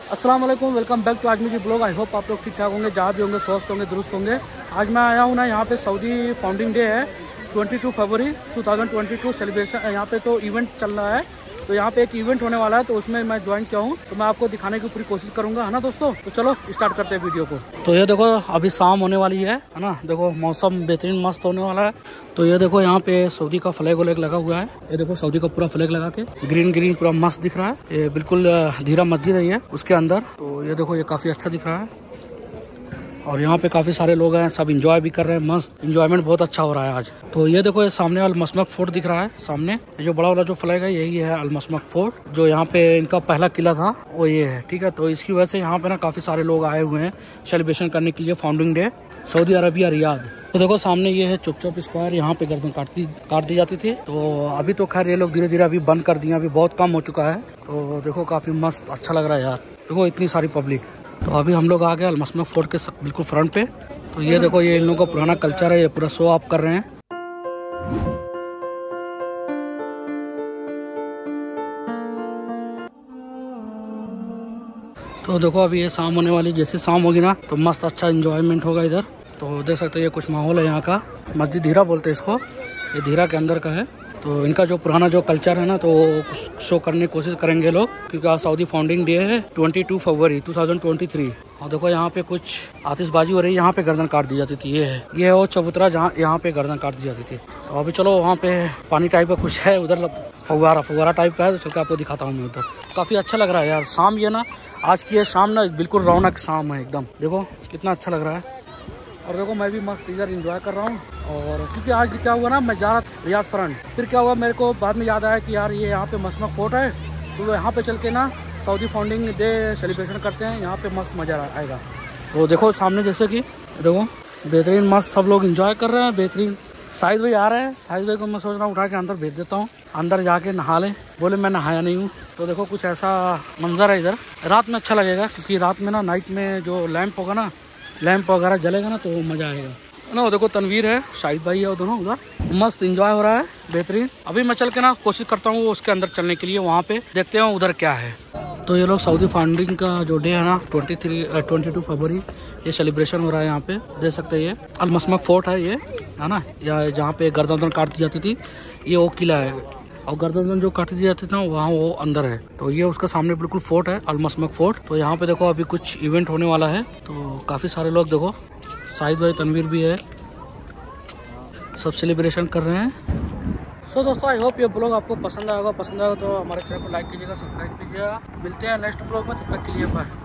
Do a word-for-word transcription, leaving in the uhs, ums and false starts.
अस्सलाम वालेकुम, welcome back to Azmi ji blog. I hope आप लोग ठीक ठाक होंगे, जहाँ भी होंगे स्वस्थ होंगे, दुरुस्त होंगे। आज मैं आया हूँ ना, यहाँ पे सऊदी फाउंडिंग डे है, बाईस फरवरी दो हज़ार बाईस सेलिब्रेशन। यहाँ पे तो इवेंट चल रहा है, तो यहाँ पे एक इवेंट होने वाला है, तो उसमें मैं ज्वाइन किया हूँ, तो मैं आपको दिखाने की पूरी कोशिश करूँगा, है ना दोस्तों। तो चलो स्टार्ट करते हैं वीडियो को। तो ये देखो अभी शाम होने वाली है है ना। देखो मौसम बेहतरीन मस्त होने वाला है। तो ये देखो यहाँ पे सऊदी का फ्लैग व्लैग लगा हुआ है। ये देखो सऊदी का पूरा फ्लैग लगा के ग्रीन ग्रीन पूरा मस्त दिख रहा है। ये बिल्कुल धीरा मस्जिद है ये उसके अंदर। तो ये देखो ये काफी अच्छा दिख रहा है और यहाँ पे काफी सारे लोग हैं, सब इंजॉय भी कर रहे हैं। मस्त इंजॉयमेंट बहुत अच्छा हो रहा है आज। तो ये देखो ये सामने अलमसमक फोर्ट दिख रहा है। सामने ये जो बड़ा वाला जो फ्लैग है यही है अलमसमक फोर्ट, जो यहाँ पे इनका पहला किला था वो ये है, ठीक है। तो इसकी वजह से यहाँ पे ना काफी सारे लोग आए हुए हैं सेलिब्रेशन करने के लिए founding day Saudi Arabia Riyadh. तो देखो सामने ये है चुप चुप स्क्वायर, यहाँ पे गर्दन काटती काट दी जाती थी। तो अभी तो खैर ये लोग धीरे धीरे अभी बंद कर दिए, अभी बहुत कम हो चुका है। तो देखो काफी मस्त अच्छा लग रहा है यार, देखो इतनी सारी पब्लिक। तो अभी हम लोग आ गए अलमसमक फोर्ट के बिल्कुल फ्रंट पे। तो ये देखो ये इन लोगों का पुराना कल्चर है, ये पूरा शो ऑफ कर रहे हैं। तो देखो अभी ये शाम होने वाली, जैसे शाम होगी ना तो मस्त अच्छा एंजॉयमेंट होगा इधर। तो देख सकते हैं ये कुछ माहौल है यहाँ का। मस्जिद धीरा बोलते हैं इसको, ये धीरा के अंदर का है। तो इनका जो पुराना जो कल्चर है ना तो शो करने की कोशिश करेंगे लोग, क्योंकि आज सऊदी फाउंडिंग डे है बाईस फरवरी दो हज़ार तेईस। और देखो यहाँ पे कुछ आतिशबाजी हो रही है, यहाँ पे गर्दन काट दी जाती थी। ये है ये है वो चबूतरा जहाँ यहाँ पे गर्दन काट दी जाती थी। तो अभी चलो वहाँ पे पानी टाइप का कुछ है उधर, फव्वारा फव्वारा टाइप का है, तो चल के आपको दिखाता हूँ मैं उधर। काफी अच्छा लग रहा है यार शाम, ये ना आज की ये शाम ना बिल्कुल रौनक शाम है एकदम। देखो कितना अच्छा लग रहा है। और देखो मैं भी मस्त इधर एंजॉय कर रहा हूँ। और क्योंकि आज क्या हुआ ना, मैं जा रहा था रियाद फ्रंट, फिर क्या हुआ मेरे को बाद में याद आया कि यार ये यहाँ पे मसमक फोर्ट है, तो यहाँ पे चल के ना सऊदी फाउंडिंग डे सेलिब्रेशन करते हैं, यहाँ पे मस्त मजा आएगा। तो देखो सामने जैसे कि देखो बेहतरीन मस्त सब लोग एंजॉय कर रहे हैं, बेहतरीन। साहिद भाई आ रहे हैं, साहिद भाई को मैं सोच रहा हूँ उठा के अंदर भेज देता हूँ, अंदर जाके नहा ले। बोले मैं नहाया नहीं हूँ। तो देखो कुछ ऐसा मंजर है इधर। रात में अच्छा लगेगा, क्योंकि रात में ना नाइट में जो लैंप होगा ना, लैंप वगैरह जलेगा ना तो मजा आएगा ना। देखो तनवीर है, शाहिद भाई है, दोनों उधर मस्त एंजॉय हो रहा है, बेहतरीन। अभी मैं चल के ना कोशिश करता हूँ उसके अंदर चलने के लिए, वहाँ पे देखते हैं उधर क्या है। तो ये लोग सऊदी फाउंडिंग का जो डे है ना तेईस बाईस फरवरी, ये सेलिब्रेशन हो रहा है यहाँ पे। देख सकते हैं ये अलमसमक फोर्ट है ये, है ना, या जहाँ पे गर्दन काट दी जाती थी, ये वो किला है। और गर्दन जो काट दी जाती थी ना वहाँ वो अंदर है। तो ये उसका सामने बिल्कुल फोर्ट है अलमसमक फोर्ट। तो यहाँ पे देखो अभी कुछ इवेंट होने वाला है, तो काफ़ी सारे लोग देखो, शाहिद भाई तनवीर भी है, सब सेलिब्रेशन कर रहे हैं। सो so, दोस्तों आई होप ये ब्लॉग आपको पसंद आएगा। पसंद आएगा तो हमारे चैनल को लाइक कीजिएगा, सब्सक्राइब कीजिएगा। मिलते हैं नेक्स्ट ब्लॉग में, तब तक के लिए बाय।